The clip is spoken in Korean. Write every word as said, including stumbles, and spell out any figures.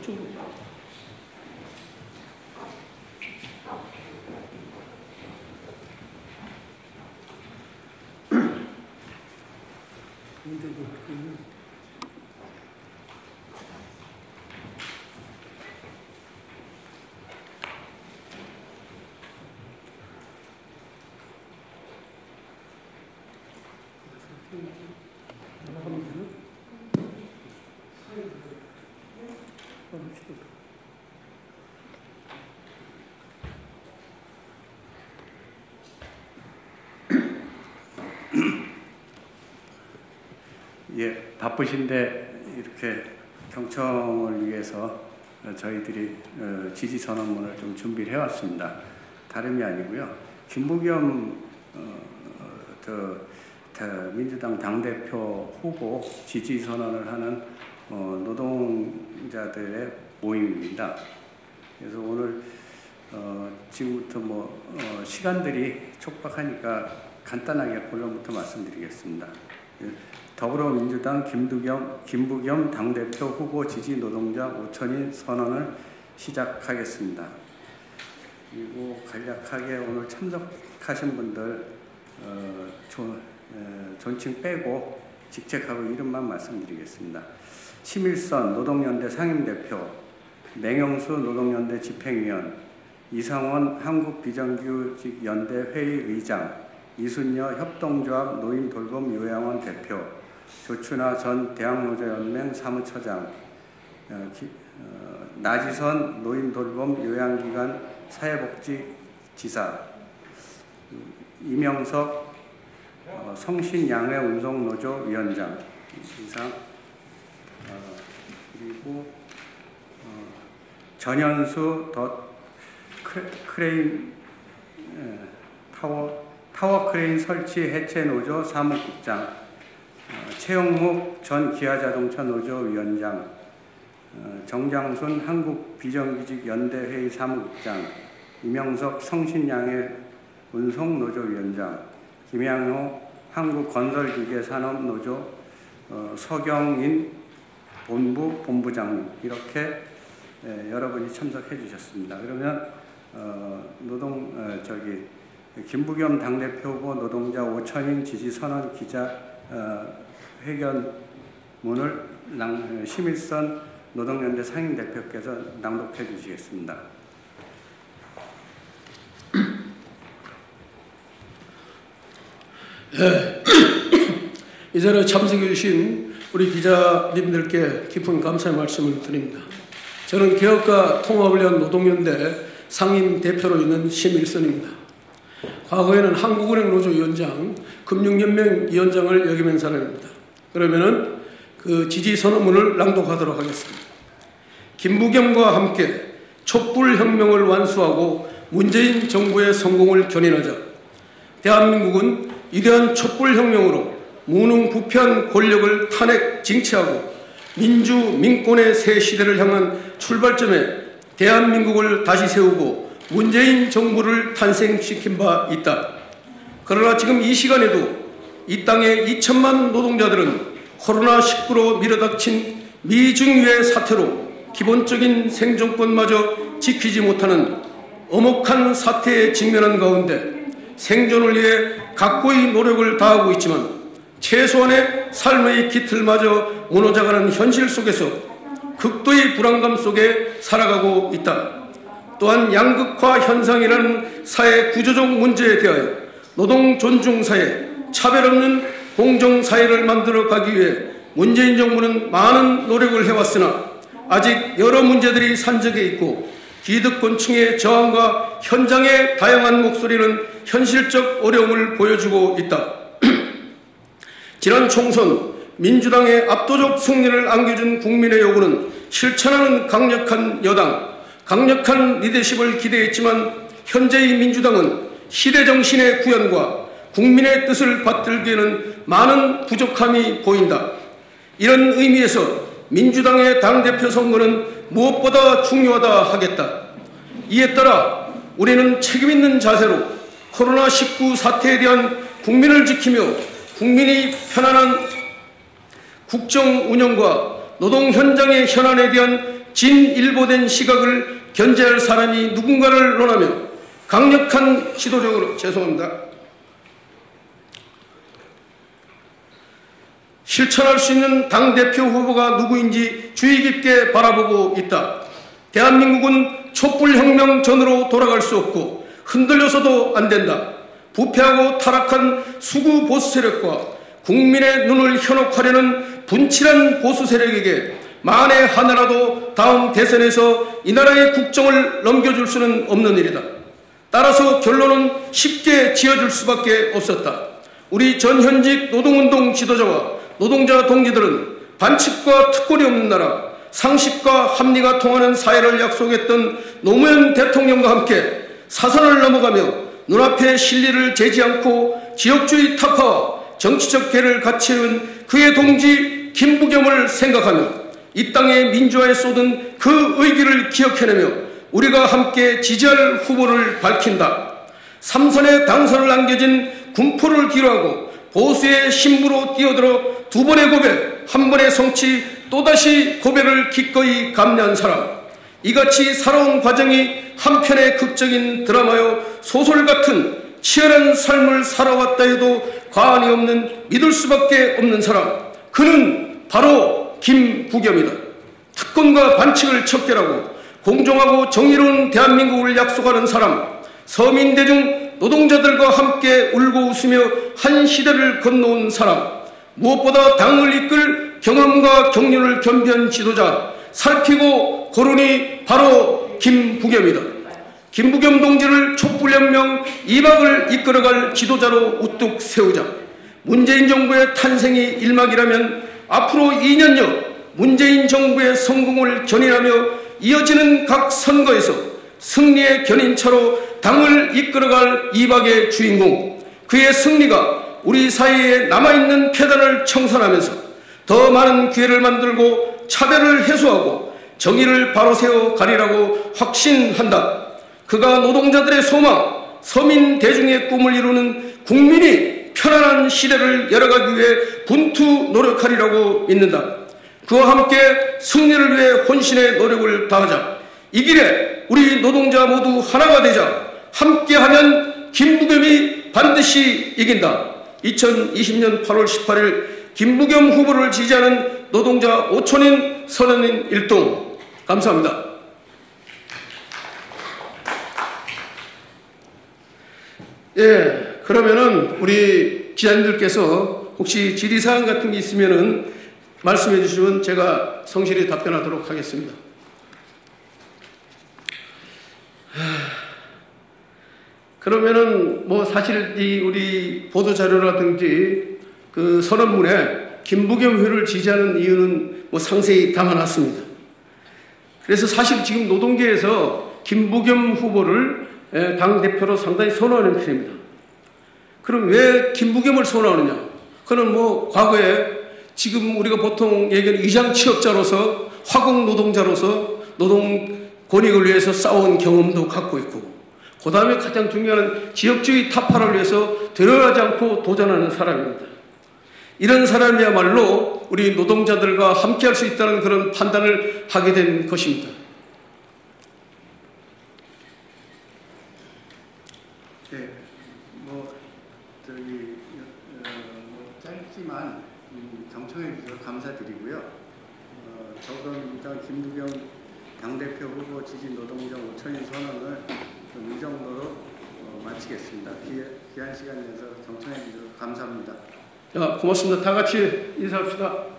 저쪽으로. 예, 바쁘신데 이렇게 경청을 위해서 저희들이 지지 선언문을 좀 준비를 해왔습니다. 다름이 아니고요. 김부겸 어, 저, 민주당 당대표 후보 지지 선언을 하는 어, 노동자들의 모임입니다. 그래서 오늘 어, 지금부터 뭐 어, 시간들이 촉박하니까 간단하게 본론부터 말씀드리겠습니다. 더불어민주당 김부겸, 김부겸 당대표 후보 지지 노동자 오천인 선언을 시작하겠습니다. 그리고 간략하게 오늘 참석하신 분들 어, 존, 어, 존칭 빼고 직책하고 이름만 말씀드리겠습니다. 심일선 노동연대 상임대표, 맹영수 노동연대 집행위원, 이상원 한국비정규직연대 회의의장, 이순여 협동조합 노인돌봄요양원 대표, 조춘하 전 대학노조연맹 사무처장, 어, 기, 어, 나지선 노인돌봄요양기관 사회복지지사, 이명석 어, 성신양해운송노조 위원장 이상, 어, 그리고 어, 전현수 더 크레인 에, 타워 타워 크레인 설치 해체 노조 사무국장, 어, 최영묵 전 기아자동차 노조 위원장, 어, 정장순 한국 비정규직 연대회의 사무국장, 이명석 성신양해 운송 노조 위원장, 김양호 한국 건설기계산업노조 어, 서경인 본부 본부장님, 이렇게 예, 여러분이 참석해 주셨습니다. 그러면 어, 노동 어, 저기 김부겸 당대표 후보 노동자 오천인 지지 선언 기자 어, 회견문을 낭, 심일선 노동연대 상임대표께서 낭독해 주시겠습니다. 네. 이 자리에 참석해 주신 우리 기자님들께 깊은 감사의 말씀을 드립니다. 저는 개혁과 통합을 위한 노동연대 상임대표로 있는 심일선입니다. 과거에는 한국은행 노조위원장, 금융연맹 위원장을 역임한 사람입니다. 그러면은 그 지지 선언문을 낭독하도록 하겠습니다. 김부겸과 함께 촛불혁명을 완수하고 문재인 정부의 성공을 견인하자. 대한민국은 위대한 촛불혁명으로 무능부패한 권력을 탄핵 징치하고 민주 민권의 새 시대를 향한 출발점에 대한민국을 다시 세우고 문재인 정부를 탄생시킨 바 있다. 그러나 지금 이 시간에도 이 땅의 이천만 노동자들은 코로나 십구로 밀어닥친 미중유의 사태로 기본적인 생존권마저 지키지 못하는 엄혹한 사태에 직면한 가운데 생존을 위해 각고의 노력을 다하고 있지만 최소한의 삶의 기틀마저 무너져가는 현실 속에서 극도의 불안감 속에 살아가고 있다. 또한 양극화 현상이라는 사회 구조적 문제에 대하여 노동 존중 사회, 차별 없는 공정 사회를 만들어 가기 위해 문재인 정부는 많은 노력을 해왔으나 아직 여러 문제들이 산적해 있고 기득권층의 저항과 현장의 다양한 목소리는 현실적 어려움을 보여주고 있다. 지난 총선 민주당의 압도적 승리를 안겨준 국민의 요구는 실천하는 강력한 여당, 강력한 리더십을 기대했지만 현재의 민주당은 시대정신의 구현과 국민의 뜻을 받들기에는 많은 부족함이 보인다. 이런 의미에서 민주당의 당대표 선거는 무엇보다 중요하다 하겠다. 이에 따라 우리는 책임있는 자세로 코로나 십구 사태에 대한 국민을 지키며 국민이 편안한 국정 운영과 노동 현장의 현안에 대한 진일보된 시각을 견제할 사람이 누군가를 논하며 강력한 지도력으로 죄송합니다. 실천할 수 있는 당대표 후보가 누구인지 주의 깊게 바라보고 있다. 대한민국은 촛불혁명 전으로 돌아갈 수 없고 흔들려서도 안 된다. 부패하고 타락한 수구 보수 세력과 국민의 눈을 현혹하려는 분칠한 보수 세력에게 만에 하나라도 다음 대선에서 이 나라의 국정을 넘겨줄 수는 없는 일이다. 따라서 결론은 쉽게 지어줄 수밖에 없었다. 우리 전현직 노동운동 지도자와 노동자 동지들은 반칙과 특권이 없는 나라, 상식과 합리가 통하는 사회를 약속했던 노무현 대통령과 함께 사선을 넘어가며 눈앞의 실리를 재지 않고 지역주의 타파와 정치적 괴를 갖추는 그의 동지 김부겸을 생각하며 이 땅의 민주화에 쏟은 그 의기를 기억해내며 우리가 함께 지지할 후보를 밝힌다. 삼선에 당선을 안겨진 군포를 뒤로하고 보수의 신부로 뛰어들어 두 번의 고백, 한 번의 성취, 또다시 고백을 기꺼이 감내한 사람. 이같이 살아온 과정이 한편의 극적인 드라마요 소설 같은 치열한 삶을 살아왔다 해도 과언이 없는 믿을 수밖에 없는 사람. 그는 바로 김부겸이다. 특권과 반칙을 척결하고 공정하고 정의로운 대한민국을 약속하는 사람. 서민대중 노동자들과 함께 울고 웃으며 한 시대를 건너온 사람. 무엇보다 당을 이끌 경험과 경륜을 겸비한 지도자. 살피고 거론이 바로 김부겸이다. 김부겸 동지를 촛불혁명 이막을 이끌어갈 지도자로 우뚝 세우자. 문재인 정부의 탄생이 일막이라면 앞으로 이 년여 문재인 정부의 성공을 견인하며 이어지는 각 선거에서 승리의 견인차로 당을 이끌어갈 이박의 주인공. 그의 승리가 우리 사회에 남아있는 폐단을 청산하면서 더 많은 기회를 만들고 차별을 해소하고 정의를 바로 세워 가리라고 확신한다. 그가 노동자들의 소망, 서민 대중의 꿈을 이루는 국민이 편안한 시대를 열어가기 위해 분투 노력하리라고 믿는다. 그와 함께 승리를 위해 혼신의 노력을 다하자. 이 길에 우리 노동자 모두 하나가 되자. 함께하면 김부겸이 반드시 이긴다. 이천이십 년 팔월 십팔일 김부겸 후보를 지지하는 노동자 오천인 선언인 일동. 감사합니다. 예, 그러면은 우리 기자님들께서 혹시 질의사항 같은 게 있으면은 말씀해 주시면 제가 성실히 답변하도록 하겠습니다. 그러면은 뭐 사실 이 우리 보도 자료라든지 그 선언문에 김부겸 후보를 지지하는 이유는 뭐 상세히 담아놨습니다. 그래서 사실 지금 노동계에서 김부겸 후보를 당 대표로 상당히 선호하는 편입니다. 그럼 왜 김부겸을 선호하느냐? 그는 뭐 과거에 지금 우리가 보통 얘기하는 위장 취업자로서 화공 노동자로서 노동 권익을 위해서 싸운 경험도 갖고 있고, 그 다음에 가장 중요한 지역주의 타파를 위해서 들어가지 않고 도전하는 사람입니다. 이런 사람이야말로 우리 노동자들과 함께할 수 있다는 그런 판단을 하게 된 것입니다. 네, 뭐 저기 어, 뭐 짧지만 음, 경청해 주셔서 감사드리고요. 어, 더불어민주당 김부겸 당대표 후보 지지 노동자 오천인 선언을 좀 이 정도로 어, 마치겠습니다. 귀, 귀한 시간 내서 경청해 주셔서 감사합니다. 자, 고맙습니다. 다 같이 인사합시다.